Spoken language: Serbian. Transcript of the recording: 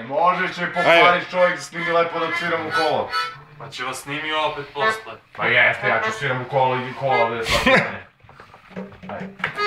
Može će pokvariš čovjek da snimi lepo da sviram u kolo. Pa će vas snimi opet posle. Pa jeste, ja ću sviram u kolo i kola da je svaki dane. Ajde.